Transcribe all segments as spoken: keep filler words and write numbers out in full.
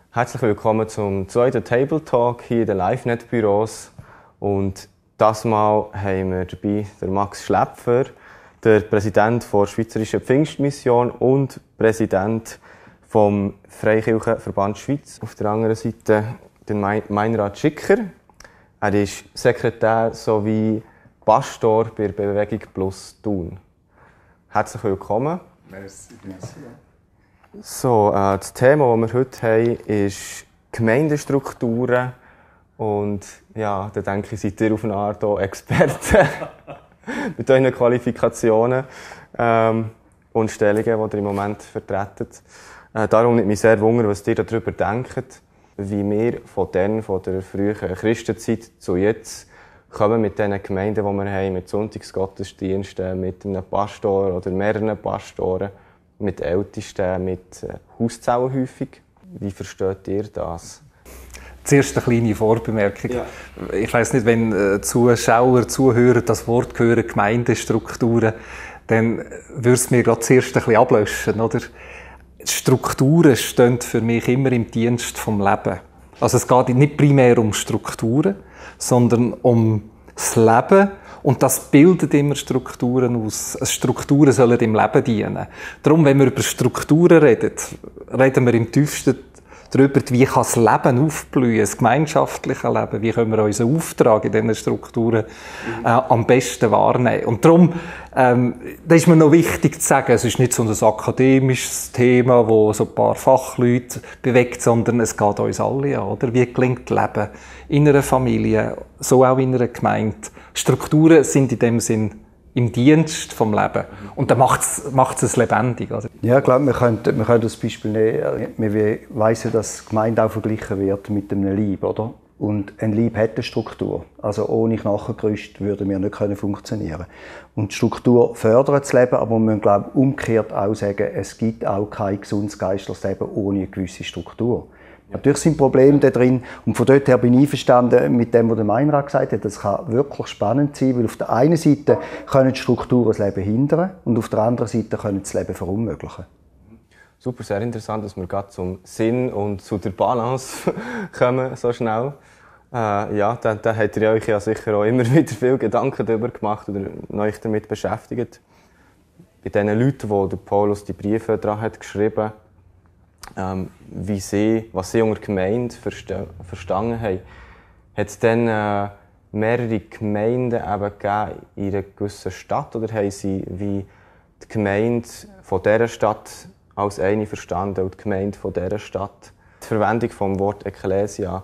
Herzlich willkommen zum zweiten Table Talk hier in den LiveNet-Büros. Und das Mal haben wir dabei den Max Schläpfer, der Präsident der Schweizerischen Pfingstmission und Präsident vom Freikirchenverband Schweiz. Auf der anderen Seite den Meinrad Schicker. Er ist Sekretär sowie Pastor bei der Bewegung Plus Thun. Herzlich willkommen. Merci. Merci. So, äh, das Thema, das wir heute haben, ist Gemeindestrukturen. Und ja, da denke ich, seid ihr auf eine Art auch Experten mit euren Qualifikationen ähm, und Stellungen, die ihr im Moment vertreten. Äh, darum nimmt mich sehr wunder, was ihr darüber denkt, wie wir von dann, von der frühen Christenzeit zu jetzt kommen mit diesen Gemeinden, die wir haben, mit Sonntagsgottesdiensten, mit einem Pastor oder mehreren Pastoren, mit Ältesten, mit äh, Hauszellenhäufung. Wie versteht ihr das? Zuerst eine kleine Vorbemerkung. Ja. Ich weiss nicht, wenn äh, Zuschauer, Zuhörer das Wort hören, Gemeindestrukturen, dann würde es mir gerade zuerst ein bisschen ablöschen, oder? Strukturen stehen für mich immer im Dienst vom Leben. Also es geht nicht primär um Strukturen, sondern um das Leben. Und das bildet immer Strukturen aus. Strukturen sollen dem Leben dienen. Darum, wenn wir über Strukturen reden, reden wir im tiefsten darüber, wie kann das Leben aufblühen, das gemeinschaftliche Leben, wie können wir unseren Auftrag in diesen Strukturen äh, am besten wahrnehmen. Und darum, ähm, da ist mir noch wichtig zu sagen, es ist nicht so ein akademisches Thema, das so ein paar Fachleute bewegt, sondern es geht uns alle an, oder? Wie gelingt Leben in einer Familie, so auch in einer Gemeinde. Strukturen sind in dem Sinn im Dienst vom Leben. Und dann macht es lebendig. Also. Ja, ich glaube, wir können, wir können das Beispiel nehmen. Wir wissen, dass die Gemeinde auch verglichen wird mit einem Leib, oder? Und ein Leib hat eine Struktur. Also ohne Knochengerüst würden wir nicht funktionieren können. Und die Struktur fördert das Leben, aber wir müssen, glaube ich, umgekehrt auch sagen, es gibt auch kein gesundes geistliches Leben ohne eine gewisse Struktur. Natürlich sind Probleme da drin und von dort her bin ich einverstanden mit dem, was der Meinrad gesagt hat. Das kann wirklich spannend sein, weil auf der einen Seite können die Strukturen das Leben hindern und auf der anderen Seite können das Leben verunmöglichen. Super, sehr interessant, dass wir gerade zum Sinn und zu der Balance kommen, so schnell. Äh, ja, da, da habt ihr euch ja sicher auch immer wieder viel Gedanken darüber gemacht oder euch damit beschäftigt. Bei den Leuten, die der Paulus die Briefe daran hat geschrieben, Ähm, wie sie, was sie unter Gemeinde verste verstanden haben, hat es dann äh, mehrere Gemeinden eben gegeben in einer gewissen Stadt, oder haben sie wie die Gemeinde von dieser Stadt als eine verstanden und die Gemeinde von dieser Stadt? Die Verwendung vom Wort Ekklesia,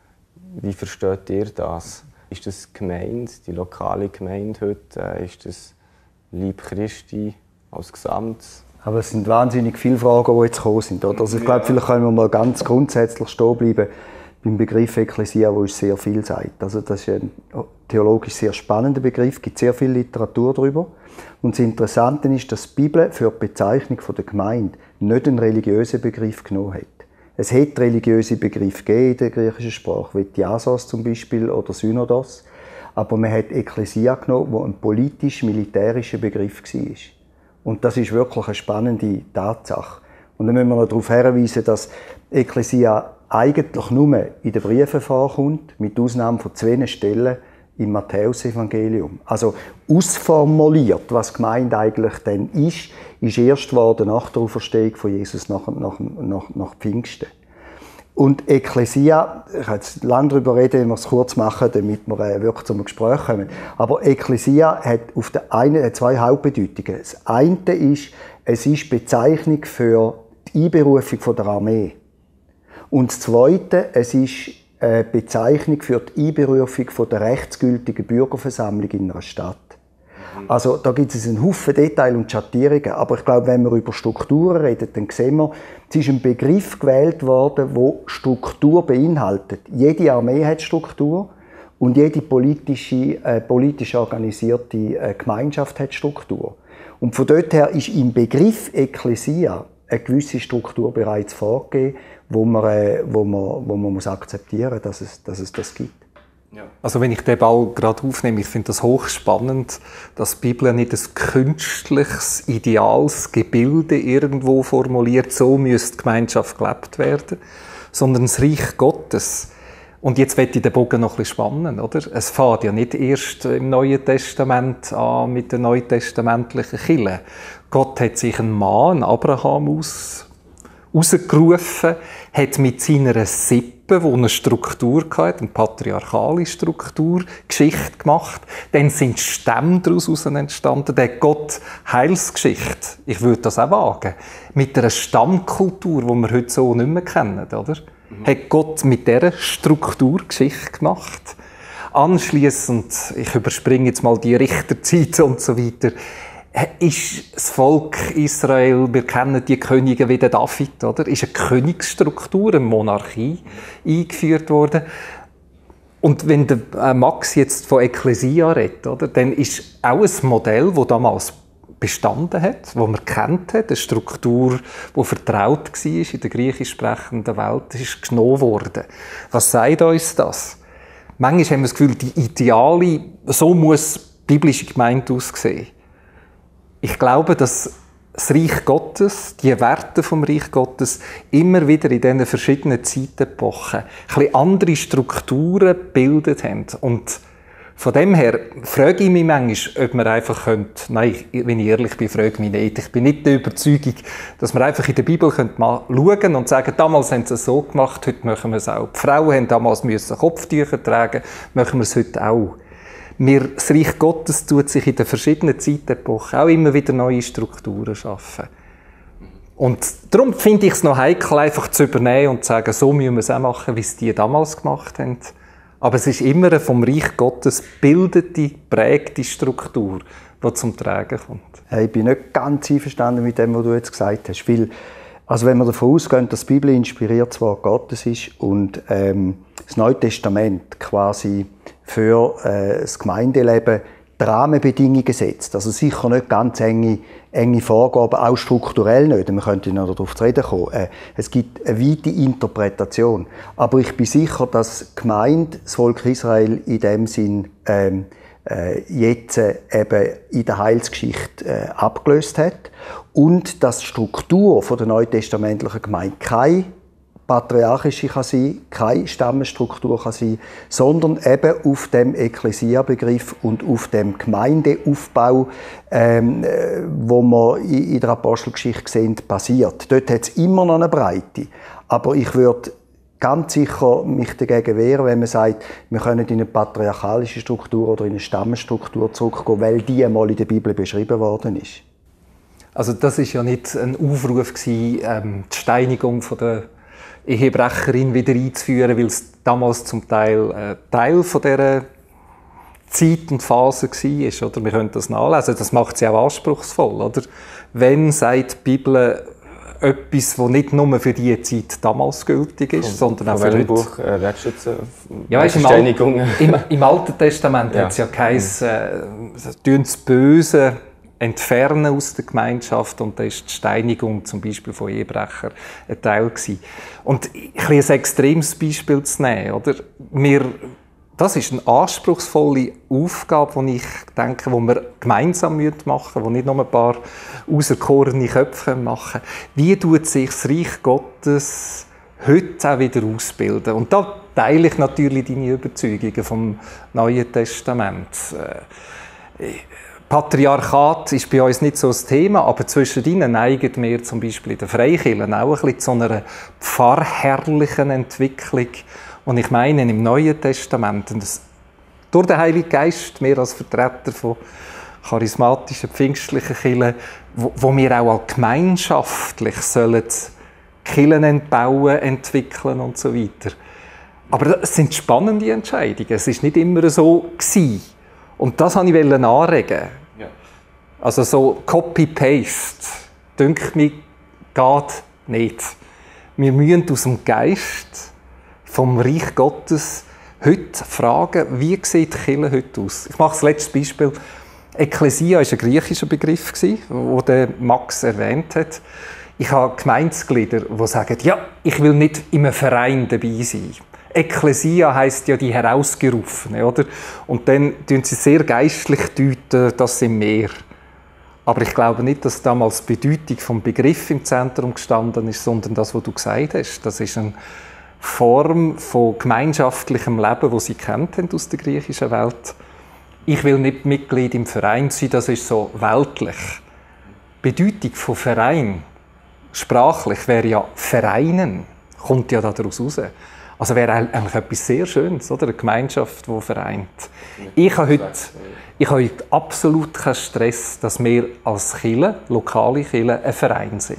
wie versteht ihr das? Ist das die Gemeinde, die lokale Gemeinde heute? Äh, ist das Leib Christi als Gesamt? Aber es sind wahnsinnig viele Fragen, die jetzt gekommen sind. Oder? Also ich glaube, vielleicht können wir mal ganz grundsätzlich stehen bleiben beim Begriff Ekklesia, der uns sehr viel sagt. Also das ist ein theologisch sehr spannender Begriff, es gibt sehr viel Literatur darüber. Und das Interessante ist, dass die Bibel für die Bezeichnung der Gemeinde nicht einen religiösen Begriff genommen hat. Es hat religiöse Begriffe gegeben in der griechischen Sprache, wie Diasos zum Beispiel oder Synodos. Aber man hat Ekklesia genommen, der ein politisch-militärischer Begriff war. Und das ist wirklich eine spannende Tatsache. Und dann müssen wir noch darauf hinweisen, dass Ekklesia eigentlich nur in den Briefen vorkommt, mit Ausnahme von zwei Stellen im Matthäusevangelium. Also ausformuliert, was Gemeinde eigentlich dann ist, ist erst geworden nach der Auferstehung von Jesus, nach, nach, nach, nach Pfingsten. Und Ekklesia, ich kann jetzt lange darüber reden, wenn wir es kurz machen, damit wir äh, wirklich zum Gespräch kommen. Aber Ekklesia hat auf der einen zwei Hauptbedeutungen. Das eine ist, es ist Bezeichnung für die Einberufung von der Armee. Und das zweite, es ist eine Bezeichnung für die Einberufung von der rechtsgültigen Bürgerversammlung in einer Stadt. Also da gibt es einen Haufen Details und Schattierungen, aber ich glaube, wenn wir über Strukturen reden, dann sehen wir, es ist ein Begriff gewählt worden, der Struktur beinhaltet. Jede Armee hat Struktur und jede politische, äh, politisch organisierte äh, Gemeinschaft hat Struktur. Und von dort her ist im Begriff Ekklesia eine gewisse Struktur bereits vorgegeben, wo man, äh, wo man, wo man muss akzeptieren muss, dass es, dass es das gibt. Ja. Also wenn ich den Ball gerade aufnehme, ich finde das hochspannend, dass die Bibel nicht ein künstliches, ideales Gebilde irgendwo formuliert, so müsste die Gemeinschaft gelebt werden, sondern das Reich Gottes. Und jetzt möchte ich den Bogen noch ein bisschen spannen, oder? Es fängt ja nicht erst im Neuen Testament an mit der neutestamentlichen Kirche. Gott hat sich einen Mann, Abraham, aus rausgerufen, hat mit seiner Sippe, die eine Struktur hatte, eine patriarchale Struktur, Geschichte gemacht. Dann sind Stämme daraus entstanden. Dann hat Gott Heilsgeschichte, ich würde das auch wagen, mit einer Stammkultur, die wir heute so nicht mehr kennen, oder? Mhm. Hat Gott mit dieser Struktur Geschichte gemacht. Anschliessend, ich überspringe jetzt mal die Richterzeit und so weiter, ist das Volk Israel, wir kennen die Könige wie David, oder? Ist eine Königsstruktur, eine Monarchie eingeführt worden. Und wenn der Max jetzt von Ekklesia redet, oder, dann ist auch ein Modell, das damals bestanden hat, das man kennt hat, eine Struktur, die vertraut war in der griechisch sprechenden Welt, ist genommen worden. Was sagt uns das? Manchmal haben wir das Gefühl, die Ideale, so muss die biblische Gemeinde aussehen. Ich glaube, dass das Reich Gottes, die Werte vom Reich Gottes, immer wieder in diesen verschiedenen Zeitepochen ein bisschen andere Strukturen gebildet haben. Und von dem her frage ich mich manchmal, ob man einfach könnte, nein, wenn ich ehrlich bin, frage ich mich nicht. Ich bin nicht der Überzeugung, dass man einfach in der Bibel mal schauen könnte und sagen, damals haben sie es so gemacht, heute machen wir es auch. Die Frauen haben damals müssen Kopftücher tragen, machen wir es heute auch. Wir, das Reich Gottes tut sich in den verschiedenen Zeitepochen auch immer wieder neue Strukturen schaffen. Und darum finde ich es noch heikel, einfach zu übernehmen und zu sagen, so müssen wir es auch machen, wie es die damals gemacht haben. Aber es ist immer eine vom Reich Gottes bildete, prägte Struktur, die zum Tragen kommt. Hey, ich bin nicht ganz einverstanden mit dem, was du jetzt gesagt hast. Weil, also wenn wir davon ausgehen, dass die Bibel inspiriert das Wort Gottes ist und ähm, das Neue Testament quasi für äh, das Gemeindeleben die Rahmenbedingungen setzt. Also sicher nicht ganz enge, enge Vorgaben, auch strukturell nicht. Wir könnten noch darauf zu reden kommen. Äh, es gibt eine weite Interpretation. Aber ich bin sicher, dass die Gemeinde, das Volk Israel in dem Sinn ähm, äh, jetzt äh, eben in der Heilsgeschichte äh, abgelöst hat und dass die Struktur von der neutestamentlichen Gemeinde keine patriarchische kann sein, keine Stammesstruktur kann sein, sondern eben auf dem Ekklesia-Begriff und auf dem Gemeindeaufbau, ähm, wo wir in der Apostelgeschichte sehen, basiert. Dort hat es immer noch eine Breite. Aber ich würde ganz sicher mich dagegen wehren, wenn man sagt, wir können in eine patriarchalische Struktur oder in eine Stammesstruktur zurückgehen, weil die einmal in der Bibel beschrieben worden ist. Also das ist ja nicht ein Aufruf gewesen, ähm, die Steinigung von der Ehebrecherin wieder einzuführen, weil es damals zum Teil äh, Teil von dieser Zeit und Phase war. Oder? Wir können das nachlesen. Das macht sie auch anspruchsvoll. Oder? Wenn sagt die Bibel etwas, das nicht nur für diese Zeit damals gültig ist, von, sondern auch für heute. Buch äh, redest du jetzt? Äh, ja, ist im, Al im, im Alten Testament ja. hat es ja geheißen, äh, das Böse entfernen aus der Gemeinschaft, und da ist die Steinigung zum Beispiel von Ehebrechern ein Teil gewesen. Und ein, ein extremes Beispiel zu nehmen, oder? Wir, das ist eine anspruchsvolle Aufgabe, die ich denke, die wir gemeinsam machen müssen, die nicht nur ein paar auserkorene Köpfe machen. Wie tut sich das Reich Gottes heute auch wieder ausbilden? Und da teile ich natürlich deine Überzeugungen vom Neuen Testament. Patriarchat ist bei uns nicht so das Thema, aber zwischen ihnen neigen wir zum Beispiel in der Freikirche auch ein bisschen zu einer pfarrherrlichen Entwicklung. Und ich meine, im Neuen Testament, das, durch den Heiligen Geist, wir als Vertreter von charismatischen, pfingstlichen Kirchen, wo, wo wir auch gemeinschaftlich sollen Kirchen entbauen, entwickeln und so weiter. Aber es sind spannende Entscheidungen. Es war nicht immer so gewesen. Und das wollte ich anregen. Ja. Also so Copy-Paste, dünkt mir, geht nicht. Wir müssen aus dem Geist vom Reich Gottes heute fragen, wie sieht die Kirche heute aus? Ich mache das letzte Beispiel. Ekklesia war ein griechischer Begriff, den Max erwähnt hat. Ich habe Gemeindeglieder, die sagen, ja, ich will nicht in einem Verein dabei sein. Ekklesia heisst ja die Herausgerufene, oder? Und dann deuten sie sehr geistlich deuten, das sind mehr. Aber ich glaube nicht, dass damals die Bedeutung vom Begriff im Zentrum gestanden ist, sondern das, was du gesagt hast. Das ist eine Form von gemeinschaftlichem Leben, das sie kennt haben aus der griechischen Welt. Ich will nicht Mitglied im Verein sein, das ist so weltlich. Die Bedeutung von Verein, sprachlich, wäre ja Vereinen, kommt ja daraus raus. Also wäre eigentlich etwas sehr Schönes, oder? Eine Gemeinschaft, die vereint. Ich habe heute, ich habe heute absolut keinen Stress, dass wir als Kirche, lokale Kirche, ein Verein sind.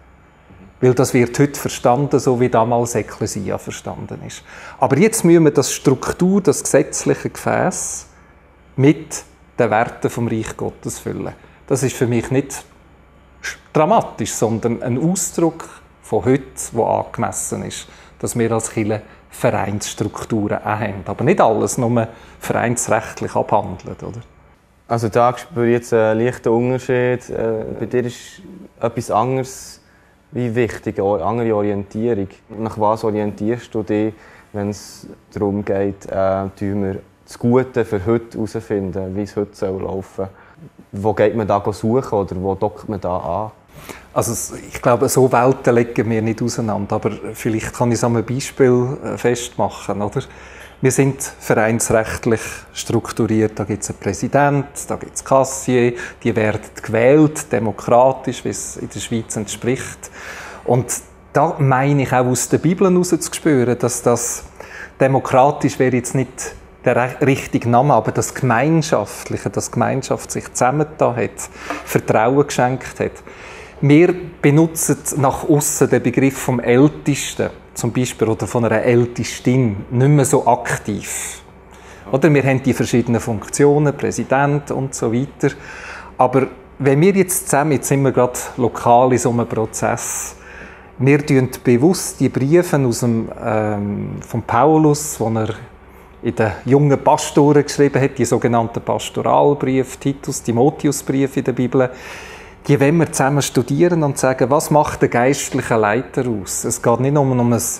Weil das wird heute verstanden, so wie damals Ekklesia verstanden ist. Aber jetzt müssen wir das Struktur, das gesetzliche Gefäß mit den Werten vom Reich Gottes füllen. Das ist für mich nicht dramatisch, sondern ein Ausdruck von heute, der angemessen ist, dass wir als Kirche Vereinsstrukturen auch haben. Aber nicht alles nur vereinsrechtlich abhandeln, oder? Also da spüre ich jetzt einen leichten Unterschied. Bei dir ist etwas anderes wie wichtig, eine andere Orientierung. Nach was orientierst du dich, wenn es darum geht, äh, wir das Gute für heute herausfinden, wie es heute laufen soll? Wo geht man da suchen oder wo dockt man da an? Also ich glaube, so Welten legen wir nicht auseinander, aber vielleicht kann ich es an einem Beispiel festmachen. Oder? Wir sind vereinsrechtlich strukturiert, da gibt es einen Präsident, da gibt es Kassier, die werden gewählt, demokratisch, wie es in der Schweiz entspricht. Und da meine ich auch aus der Bibel heraus zu spüren, dass das demokratisch wäre jetzt nicht der richtige Name, aber das Gemeinschaftliche, das Gemeinschaft sich zusammengetan hat, Vertrauen geschenkt hat. Wir benutzen nach aussen den Begriff vom Ältesten, zum Beispiel, oder von einer Ältestin, nicht mehr so aktiv. Oder wir haben die verschiedenen Funktionen, Präsident und so weiter. Aber wenn wir jetzt zusammen, jetzt sind wir gerade lokal in so einem Prozess, wir tun bewusst die Briefe aus dem, ähm, von Paulus, die er in den jungen Pastoren geschrieben hat, die sogenannten Pastoralbriefe, Titus, Timotheusbriefe in der Bibel, die wollen wir zusammen studieren und sagen, was macht der geistliche Leiter aus? Es geht nicht nur um ein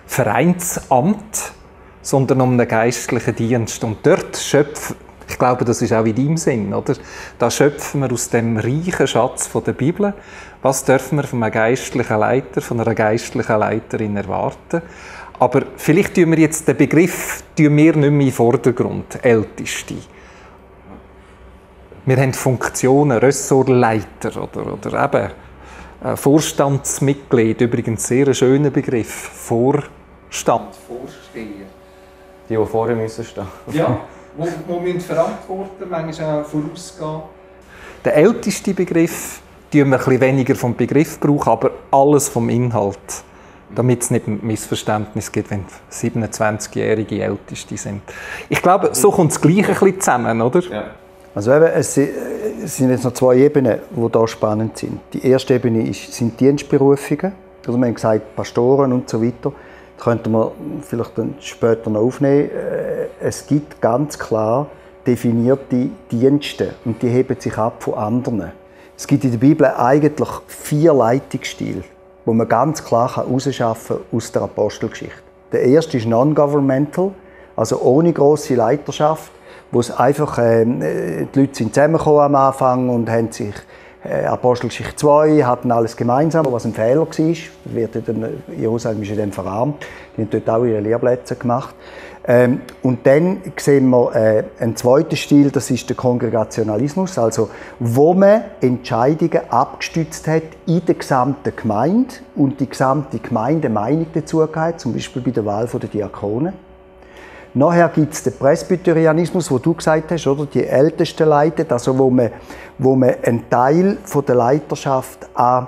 Vereinsamt, sondern um einen geistlichen Dienst. Und dort schöpfen, ich glaube, das ist auch in deinem Sinn, oder? Da schöpfen wir aus dem reichen Schatz von der Bibel. Was dürfen wir von einem geistlichen Leiter, von einer geistlichen Leiterin erwarten? Aber vielleicht tun wir jetzt den Begriff tun wir nicht mehr in den Vordergrund, Älteste. Wir haben Funktionen, Ressortleiter oder, oder eben äh, Vorstandsmitglied, übrigens sehr ein schöner Begriff, Vorstand, Vorsteher. Die, die vorher müssen stehen. Ja, wo, wo müssen verantworten, manchmal auch vorausgehen. Der älteste Begriff, tun wir ein bisschen weniger vom Begriff brauchen, aber alles vom Inhalt. Damit es nicht ein Missverständnis gibt, wenn siebenundzwanzigjährige Älteste sind. Ich glaube, so kommt es gleich ein bisschen zusammen, oder? Ja. Also eben, es sind jetzt noch zwei Ebenen, die hier spannend sind. Die erste Ebene ist, sind Dienstberufungen. Also wir haben gesagt, Pastoren und so weiter. Das könnten wir vielleicht dann später noch aufnehmen. Es gibt ganz klar definierte Dienste und die heben sich ab von anderen. Es gibt in der Bibel eigentlich vier Leitungsstile, die man ganz klar herausschaffen kann aus der Apostelgeschichte. Der erste ist non-governmental, also ohne grosse Leiterschaft, wo es einfach, äh, die Leute sind zusammengekommen am Anfang und haben sich, äh, Apostelgeschichte zwei, hatten alles gemeinsam, was ein Fehler war. Wird in Jerusalem ist in dem verarmt. Die haben dort auch ihre Lehrplätze gemacht. Ähm, und dann sehen wir äh, einen zweiten Stil, das ist der Kongregationalismus, also wo man Entscheidungen abgestützt hat in der gesamten Gemeinde und die gesamte Gemeinde Meinung dazu gehabt, zum Beispiel bei der Wahl der Diakonen. Nachher gibt es den Presbyterianismus, wo du gesagt hast, oder? Die Ältesten leiten, also wo man, wo man einen Teil von der Leiterschaft an,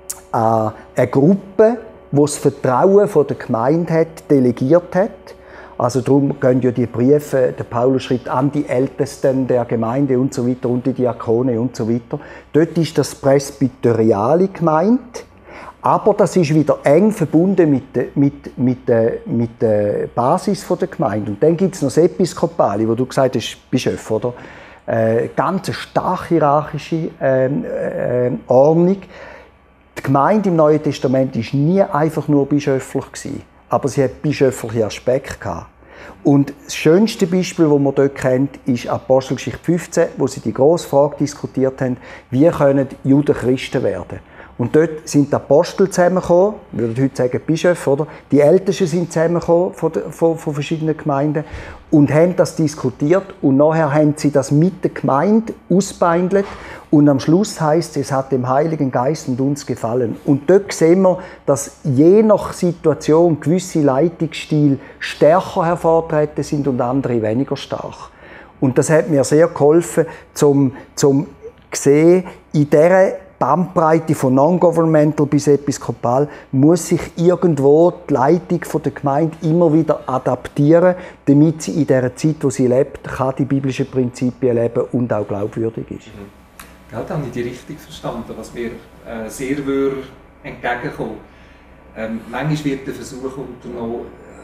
an eine Gruppe, die das Vertrauen von der Gemeinde hat, delegiert hat. Also darum gehen ja die Briefe, der Paulus schreibt an die Ältesten der Gemeinde und so weiter und die Diakone und so weiter. Dort ist das Presbyteriale gemeint. Aber das ist wieder eng verbunden mit der, mit, mit der, mit der Basis der Gemeinde. Und dann gibt es noch das Episkopale, wo du gesagt hast, Bischof, oder? Äh, ganz eine stark hierarchische äh, äh, Ordnung. Die Gemeinde im Neuen Testament war nie einfach nur bischöflich gewesen. aber sie hat bischöfliche Aspekte gehabt. Und das schönste Beispiel, das man dort kennt, ist Apostelgeschichte fünfzehn, wo sie die grosse Frage diskutiert haben, wie können Juden Christen werden. Und dort sind die Apostel zusammengekommen, wir würden heute sagen Bischöfe, oder? Die Ältesten sind zusammengekommen von, von, von verschiedenen Gemeinden und haben das diskutiert und nachher haben sie das mit der Gemeinde ausbeindelt und am Schluss heisst es, es hat dem Heiligen Geist und uns gefallen. Und dort sehen wir, dass je nach Situation gewisse Leitungsstile stärker hervortreten sind und andere weniger stark. Und das hat mir sehr geholfen, zum, zum sehen, in dieser Bandbreite von Non-Governmental bis Episkopal muss sich irgendwo die Leitung der Gemeinde immer wieder adaptieren, damit sie in der Zeit, wo sie lebt, kann die biblischen Prinzipien leben und auch glaubwürdig ist. Mhm. Ja, da habe ich die richtig verstanden, was mir äh, sehr entgegenkommt. Ähm, manchmal wird der Versuch unternommen,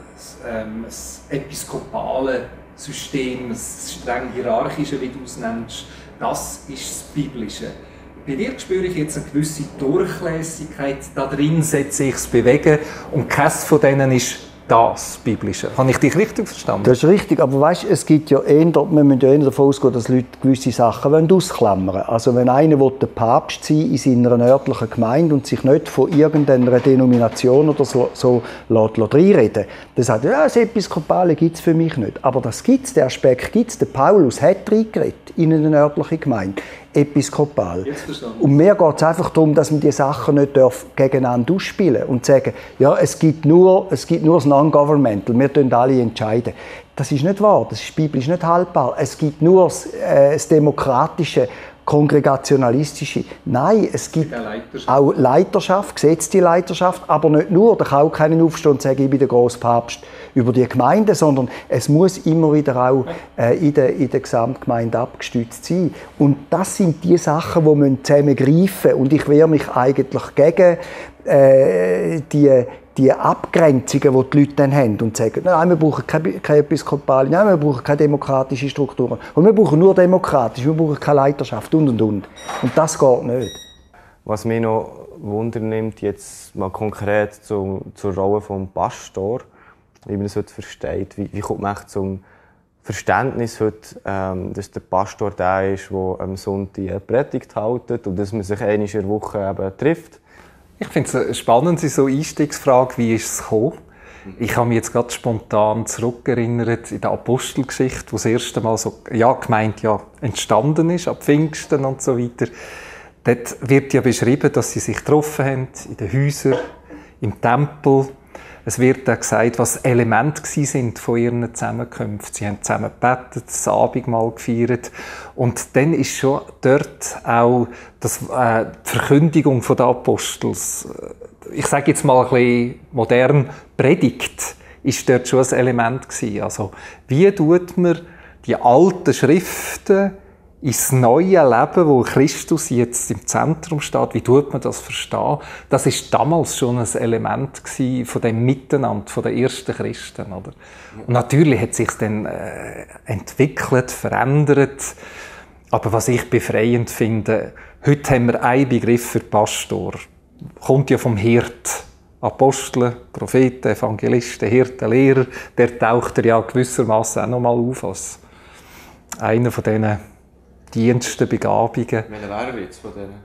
ähm, das episkopale System, das streng hierarchische, wie du es nennst, das ist das Biblische. Bei dir spüre ich jetzt eine gewisse Durchlässigkeit, da drin setze ich es bewegen und keines von denen ist das Biblische. Habe ich dich richtig verstanden? Das ist richtig, aber weißt, es gibt ja eher, wir müssen ja eher davon ausgehen, dass Leute gewisse Sachen ausklammern wollen. Also wenn einer der Papst sein in seiner örtlichen Gemeinde und sich nicht von irgendeiner Denomination oder so, so lässt, lässt reinreden, dann sagt er, ja, das Episkopale gibt es für mich nicht. Aber das gibt es, den Aspekt gibt es. Der Paulus hat reingeredet in eine örtliche Gemeinde. Episkopal. Und mir geht es einfach darum, dass man die Sachen nicht gegeneinander ausspielen und sagen, ja, es gibt nur, es gibt nur das Non-Governmental, wir entscheiden alle entscheiden. Das ist nicht wahr, das ist biblisch nicht haltbar. Es gibt nur das, äh, das demokratische, kongregationalistische. Nein, es gibt Leiterschaft. Auch Leiterschaft, gesetzte Leiterschaft, aber nicht nur. Da kann auch keiner aufstehen und sagen, ich bin der grosse Papst über die Gemeinde, sondern es muss immer wieder auch äh, in, der, in der Gesamtgemeinde abgestützt sein. Und das sind die Sachen, die wir zusammen greifen. Und ich wehre mich eigentlich gegen äh, die die Abgrenzungen, die die Leute dann haben und sagen, nein, wir brauchen keine, keine Episkopale, nein, wir brauchen keine demokratische Strukturen. Und wir brauchen nur demokratisch, wir brauchen keine Leiterschaft und, und, und. Und das geht nicht. Was mich noch Wunder nimmt, jetzt mal konkret zu, zur Rolle des Pastors, wie man das heute versteht. Wie, wie kommt man zum Verständnis heute, ähm, dass der Pastor der ist, der am Sonntag eine Predigt hält und dass man sich einmal in der Woche eben trifft? Ich finde es eine spannende so Einstiegsfrage, wie ist es gekommen? Ich habe mich jetzt gerade spontan zurückerinnert in der Apostelgeschichte, wo das erste Mal so, ja, gemeint, ja, entstanden ist, ab Pfingsten und so weiter. Dort wird ja beschrieben, dass sie sich getroffen haben, in den Häusern, im Tempel. Es wird auch gesagt, was Elemente sind von ihren Zusammenkünften. Sie haben zusammen gebetet, das Abendmahl gefeiert. Und dann ist schon dort auch das, äh, die Verkündigung der Apostel, ich sage jetzt mal ein bisschen modern, Predigt, ist dort schon ein Element gewesen. Also, wie tut man die alten Schriften ins neue Leben, wo Christus jetzt im Zentrum steht, wie tut man das verstehen? Das ist damals schon ein Element von dem Miteinander, von den ersten Christen, oder? Und natürlich hat sich dann äh, entwickelt, verändert. Aber was ich befreiend finde, heute haben wir einen Begriff für Pastor. Kommt ja vom Hirt. Apostel, Propheten, Evangelisten, Hirten, Lehrer, der taucht er ja gewissermaßen auch noch mal auf als einer von diesen Diensten, Begabungen. Welcher wäre jetzt von denen?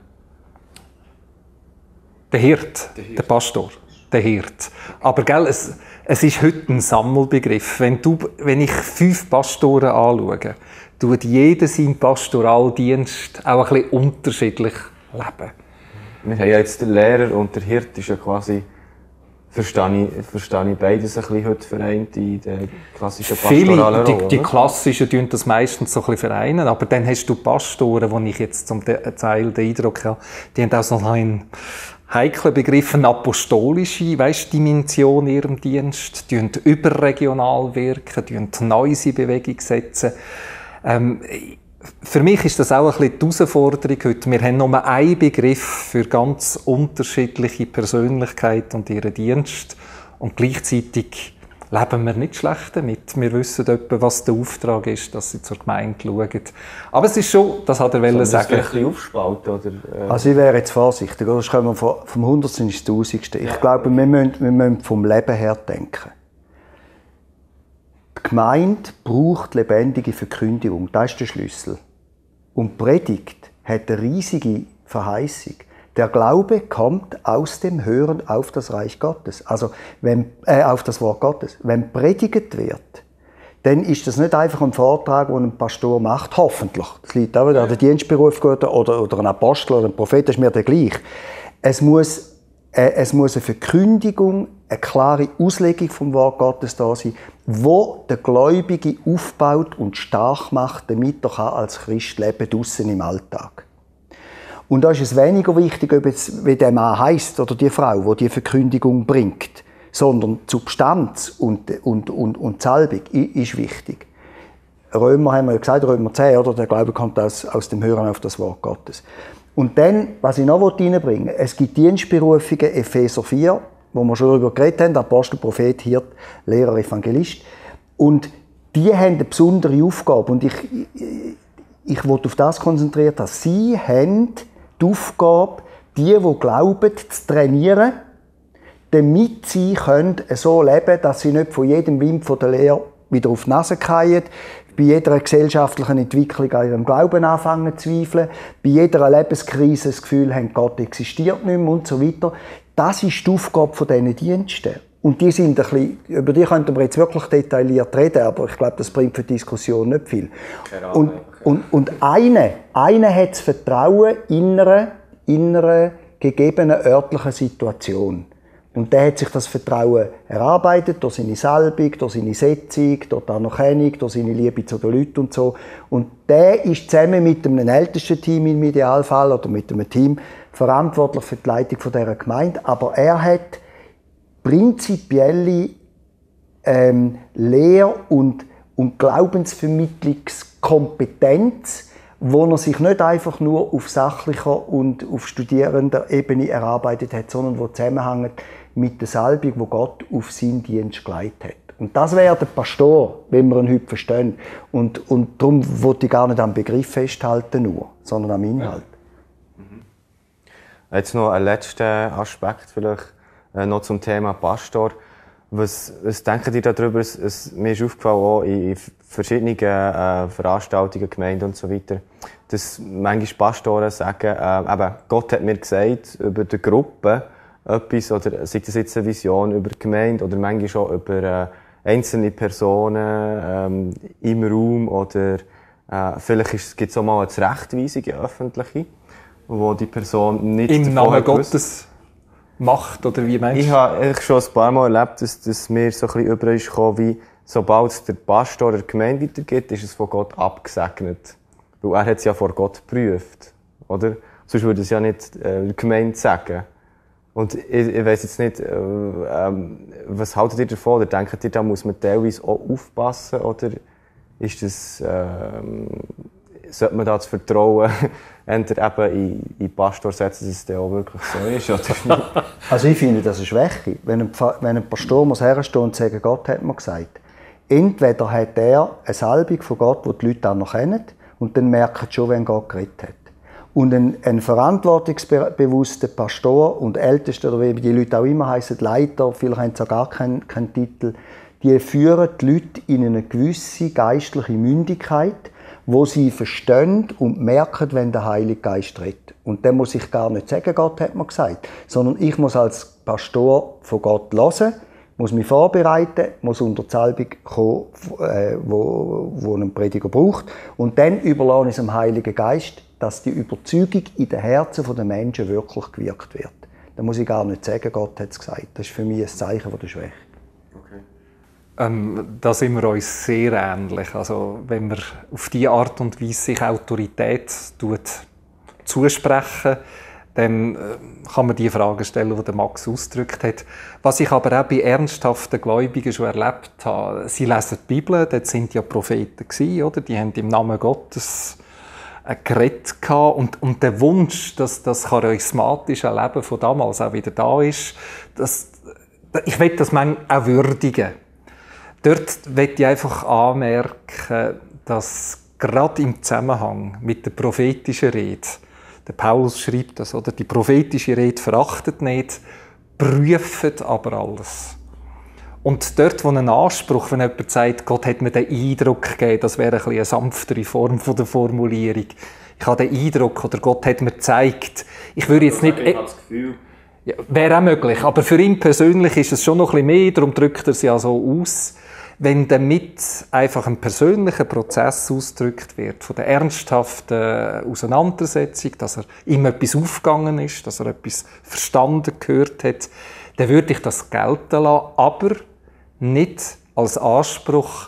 Der Hirt, der, Hirt. der Pastor, der Hirt. Aber gell, es, es ist heute ein Sammelbegriff. Wenn, du, wenn ich fünf Pastoren anschaue, tut jeder seinen Pastoraldienst auch ein bisschen unterschiedlich leben. Wir haben ja jetzt den Lehrer und der Hirt ist ja quasi, verstehe ich, verstehe ich beides ein bisschen heute vereint in der klassischen pastoralen Rolle. Die, die klassischen tun das meistens so ein bisschen vereinen, aber dann hast du Pastoren, wo ich jetzt zum Teil den Eindruck habe, die haben auch so einen heiklen Begriff, eine apostolische, weißt, Dimension in ihrem Dienst, die überregional wirken, die Neues in Bewegung setzen. Ähm, Für mich ist das auch ein bisschen die Herausforderung heute. Wir haben nur einen Begriff für ganz unterschiedliche Persönlichkeiten und ihren Dienst. Und gleichzeitig leben wir nicht schlecht damit. Wir wissen etwa, was der Auftrag ist, dass sie zur Gemeinde schauen. Aber es ist schon, das hat er so, wollen sagen. Das ein bisschen aufspalten, oder? Äh. Also ich wäre jetzt vorsichtig, oder? Das kommen wir vom, vom Hundertsten ins Tausendste. Ich ja. glaube, wir müssen, wir müssen vom Leben her denken. Die Gemeinde braucht lebendige Verkündigung, das ist der Schlüssel. Und die Predigt hat eine riesige Verheißung. Der Glaube kommt aus dem Hören auf das Reich Gottes, also wenn, äh, auf das Wort Gottes. Wenn predigt wird, dann ist das nicht einfach ein Vortrag, den ein Pastor macht, hoffentlich. Das liegt auch wieder an den Dienstberuf oder, oder ein Apostel oder ein Prophet, das ist mir der gleich. Es muss, äh, es muss eine Verkündigung, eine klare Auslegung vom Wort Gottes da sein, wo der Gläubige aufbaut und stark macht, damit er als Christ leben draussen im Alltag. Und da ist es weniger wichtig, ob jetzt, wie der Mann heisst oder die Frau, die die Verkündigung bringt, sondern die Substanz und, und, und, und die Salbung ist wichtig. Römer haben wir ja gesagt, Römer zehn, oder? Der Glaube kommt aus, aus dem Hören auf das Wort Gottes. Und dann, was ich noch reinbringen will, es gibt Dienstberufungen, Epheser vier, wo wir schon darüber geredet haben, Apostel, Prophet, Hirt, Lehrer, Evangelist. Und die haben eine besondere Aufgabe. Und ich, ich, ich will auf das konzentrieren, dass sie haben die Aufgabe, die, die glauben, zu trainieren, damit sie können so leben können, dass sie nicht von jedem Wind von der Lehre wieder auf die Nase fallen, bei jeder gesellschaftlichen Entwicklung an ihrem Glauben anfangen zu zweifeln, bei jeder Lebenskrise das Gefühl haben, Gott existiert nicht mehr und so weiter. Das ist die Aufgabe von diesen Diensten. Und die sind ein bisschen, über die könnten wir jetzt wirklich detailliert reden, aber ich glaube, das bringt für die Diskussion nicht viel. Genau, und, und, und eine, eine hat das Vertrauen in einer, in einer gegebenen örtlichen Situation. Und der hat sich das Vertrauen erarbeitet, durch seine Salbung, durch seine Setzung, durch die Anerkennung, durch seine Liebe zu den Leuten und so. Und der ist zusammen mit einem ältesten Team im Idealfall oder mit einem Team verantwortlich für die Leitung dieser Gemeinde. Aber er hat prinzipielle ähm, Lehr- und, und Glaubensvermittlungskompetenz, wo er sich nicht einfach nur auf sachlicher und auf studierender Ebene erarbeitet hat, sondern wo zusammenhängt mit der Salbung, die Gott auf seinen Dienst geleitet hat. Und das wäre der Pastor, wenn wir ihn heute verstehen. Und, und darum wollte ich gar nicht am Begriff festhalten, nur, sondern am Inhalt. Ja. Jetzt noch ein letzter Aspekt vielleicht. Noch zum Thema Pastor. Was, was denken ihr darüber? Es, es, mir ist aufgefallen, auch in verschiedenen äh, Veranstaltungen, Gemeinden und so weiter, dass manchmal Pastoren sagen, äh, eben, Gott hat mir gesagt, über die Gruppe etwas, oder sei das jetzt eine Vision über die Gemeinde, oder manchmal schon über äh, einzelne Personen ähm, im Raum, oder äh, vielleicht gibt es auch mal eine Zurechtweisung, eine öffentliche, wo die Person nicht im Namen Gottes macht, oder wie meinst du? Ich habe schon ein paar Mal erlebt, dass, dass mir so ein bisschen über ist gekommen, wie sobald es der Pastor der Gemeinde weitergibt, ist es von Gott abgesegnet. Weil er hat es ja vor Gott geprüft, oder? Sonst würde es ja nicht äh, der Gemeinde sagen. Und ich, ich weiss jetzt nicht, äh, ähm, was haltet ihr davon? Oder denkt ihr, da muss man teilweise auch aufpassen? Oder ist das, äh, sollte man da das Vertrauen entweder eben in, in Pastor setzen, dass es dann auch wirklich so ist? Oder? Also ich finde, das ist Schwäche. Wenn ein, wenn ein Pastor muss herstehen und sagen, Gott hat mir gesagt. Entweder hat er eine Salbung von Gott, die die Leute auch noch kennen, und dann merken sie schon, wenn Gott geredet hat. Und ein, ein verantwortungsbewusster Pastor und Ältester, oder wie die Leute auch immer heißen, Leiter, vielleicht haben sie auch gar keinen, keinen Titel, die führen die Leute in eine gewisse geistliche Mündigkeit, wo sie verstehen und merken, wenn der Heilige Geist redet. Und dann muss ich gar nicht sagen, Gott hat mir gesagt, sondern ich muss als Pastor von Gott hören, muss mich vorbereiten, muss unter die Salbung kommen, äh, wo, wo ein Prediger braucht. Und dann überlasse ich es dem Heiligen Geist, dass die Überzeugung in den Herzen der Menschen wirklich gewirkt wird. Da muss ich gar nicht sagen, Gott hat es gesagt. Das ist für mich ein Zeichen der Schwäche. Okay. Ähm, da sind wir uns sehr ähnlich. Also, wenn man auf diese Art und Weise sich Autorität tut, zusprechen, dann kann man die Fragen stellen, die der Max ausgedrückt hat. Was ich aber auch bei ernsthaften Gläubigen schon erlebt habe, sie lesen die Bibel, dort sind ja Propheten gewesen, oder? Die haben im Namen Gottes geredet und, und der Wunsch, dass das charismatische Leben von damals auch wieder da ist, das, ich will das manchmal auch würdigen. dort möchte ich einfach anmerken, dass gerade im Zusammenhang mit der prophetischen Rede, der Paulus schreibt das, oder? Die prophetische Rede verachtet nicht, prüft aber alles. Und dort, wo ein Anspruch, wenn jemand sagt, Gott hat mir den Eindruck gegeben, das wäre ein bisschen eine sanftere Form von der Formulierung. Ich habe den Eindruck, oder Gott hat mir gezeigt, ich würde jetzt nicht... Ich habe das Gefühl... Ja, wäre auch möglich, aber für ihn persönlich ist es schon noch ein bisschen mehr, darum drückt er es ja so aus. Wenn damit einfach ein persönlicher Prozess ausgedrückt wird, von der ernsthaften Auseinandersetzung, dass er ihm etwas aufgegangen ist, dass er etwas verstanden gehört hat, dann würde ich das gelten lassen, aber nicht als Anspruch,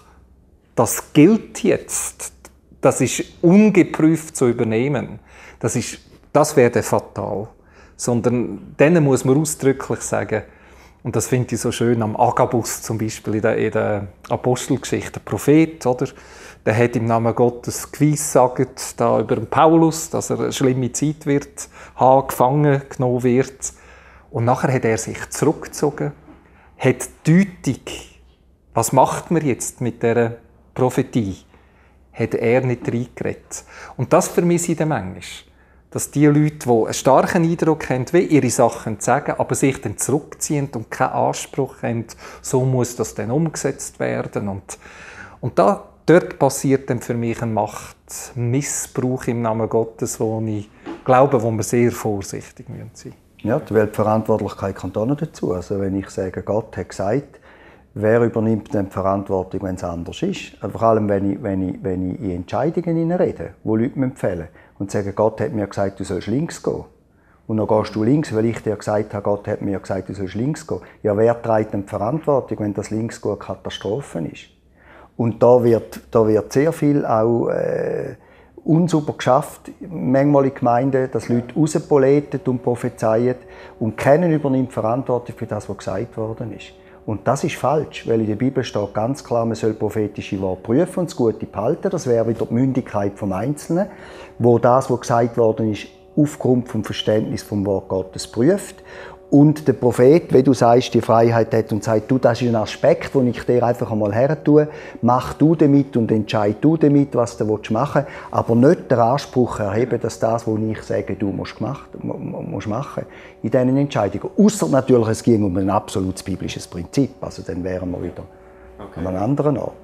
das gilt jetzt. Das ist ungeprüft zu übernehmen. Das ist, das wäre fatal. Sondern denen muss man ausdrücklich sagen, und das finde ich so schön am Agabus zum Beispiel in der, in der Apostelgeschichte, der Prophet, oder? Der hat im Namen Gottes geweissagt da über den Paulus, dass er eine schlimme Zeit wird haben, gefangen genommen wird. Und nachher hat er sich zurückgezogen, hat deutlich, was macht man jetzt mit dieser Prophetie, hat er nicht reingeredet. Und das vermisse ich dann manchmal. Dass die Leute, die einen starken Eindruck haben, wie ihre Sachen sagen, aber sich dann zurückziehen und keinen Anspruch haben, so muss das dann umgesetzt werden. Und, und da, dort passiert dann für mich ein Machtmissbrauch im Namen Gottes, wo ich glaube, wo wir sehr vorsichtig sein müssen. Ja, die Weltverantwortlichkeit kommt auch noch dazu. Also wenn ich sage, Gott hat gesagt, wer übernimmt dann die Verantwortung, wenn es anders ist? Also vor allem, wenn ich, wenn ich, wenn ich in Entscheidungen rede, die Leute mir empfehlen und sagen, Gott hat mir gesagt, du sollst links gehen. Und dann gehst du links, weil ich dir gesagt habe, Gott hat mir gesagt, du sollst links gehen. Ja, wer trägt denn die Verantwortung, wenn das Linksgehen eine Katastrophe ist? Und da wird, da wird sehr viel auch äh, unsauber geschafft, manchmal in Gemeinden, dass Leute rauspolieren und prophezeien und keiner übernimmt Verantwortung für das, was gesagt worden ist. Und das ist falsch, weil in der Bibel steht ganz klar, man soll prophetische Worte prüfen und das Gute behalten. Das wäre wieder die Mündigkeit vom Einzelnen, wo das, was gesagt worden ist, aufgrund vom Verständnis vom Wort Gottes prüft. Und der Prophet, wie du sagst, die Freiheit hat und sagt, du, das ist ein Aspekt, den ich dir einfach einmal her tue. Mach du damit und entscheid du damit, was du machen willst. Aber nicht den Anspruch erheben, dass das, was ich sage, du musst, gemacht, musst machen in diesen Entscheidungen. Ausser natürlich, es ging um ein absolutes biblisches Prinzip. Also dann wären wir wieder okay. An einem anderen Ort.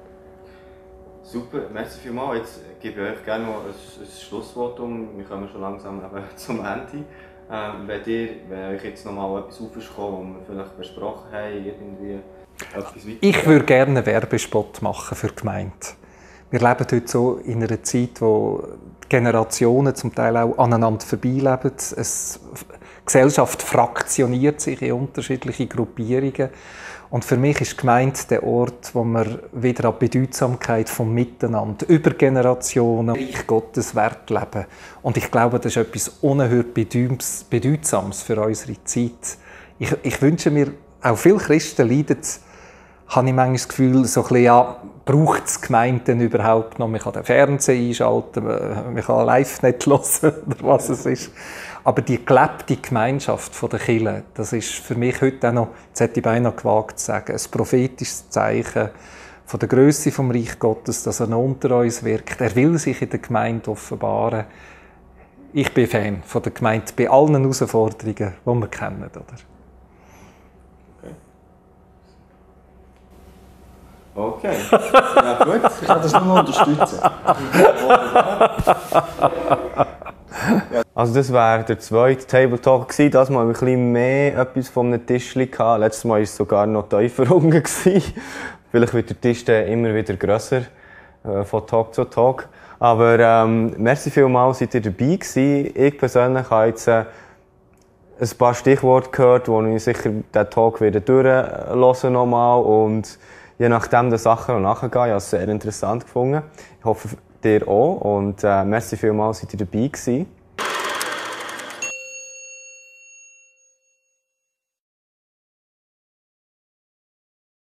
Super, merci vielmals. Jetzt gebe ich euch gerne noch ein, ein Schlusswort um. Wir kommen schon langsam zum Ende. Ähm, wenn, ihr, wenn euch jetzt noch mal etwas aufgekommen ist, was wir vielleicht besprochen haben, irgendwie etwas weiter. Ich würde gerne einen Werbespot machen für die Gemeinde. Wir leben heute so in einer Zeit, wo Generationen zum Teil auch aneinander vorbeileben. Die Gesellschaft fraktioniert sich in unterschiedliche Gruppierungen. Und für mich ist die Gemeinde der Ort, wo wir wieder an die Bedeutsamkeit vom Miteinander über Generationen Reich Gottes Wert leben. Und ich glaube, das ist etwas unerhört Bedeutsames für unsere Zeit. Ich, ich wünsche mir, auch viele Christen leiden, habe ich manchmal das Gefühl, so ein bisschen, ja, braucht es Gemeinden überhaupt noch? Man kann den Fernseher einschalten, man kann live nicht hören oder was es ist. Aber die gelebte Gemeinschaft der Kirche, das ist für mich heute auch noch, jetzt hätte ich beinahe gewagt zu sagen, ein prophetisches Zeichen von der Grösse vom Reich Gottes, dass er noch unter uns wirkt. Er will sich in der Gemeinde offenbaren. Ich bin Fan von der Gemeinde bei allen Herausforderungen, die wir kennen. Oder? Okay. Ja, gut. Ich kann das nur unterstützen. Also das wäre der zweite Table Talk gewesen. Das Mal ein bisschen mehr etwas von einem Tischli gehabt. Letztes Mal war es sogar noch tiefer unten. Vielleicht wird der Tisch dann immer wieder grösser, äh, von Talk zu Talk. Aber ähm, merci vielmals, seid ihr dabei gewesen. Ich persönlich habe jetzt äh, ein paar Stichworte gehört, wo ich sicher den Talk wieder durchhören nochmal und je nachdem den Sachen noch nachgehen. Ich habe es sehr interessant gefunden. Ich hoffe, dir auch. Und äh, merci vielmals, seid ihr dabei gewesen.